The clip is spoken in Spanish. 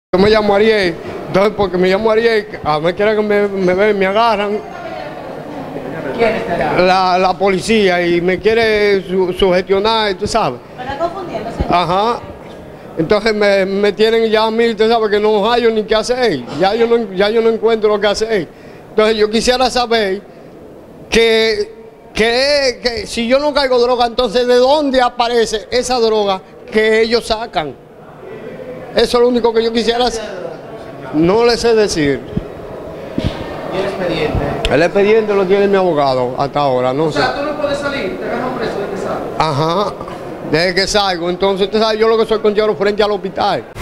Yo me llamo Ariel, entonces porque me llamo Ariel, a mí quieren que me ven, me agarran. ¿Quién estará? La policía y me quiere sugestionar, tú sabes. ¿Para confundirlo, señor? Ajá. Entonces me tienen ya a mí, tú sabes que no hallo ni qué hacer. Ya yo no encuentro lo que hacer. Entonces yo quisiera saber que si yo no caigo droga, entonces ¿de dónde aparece esa droga que ellos sacan? Eso es lo único que yo quisiera hacer. No les sé decir. ¿Y el expediente? El expediente lo tiene mi abogado hasta ahora, no sé. O sea, tú no puedes salir, te agarran preso de que sales. Ajá, desde que salgo. Entonces, usted sabe, yo lo que soy conllero frente al hospital.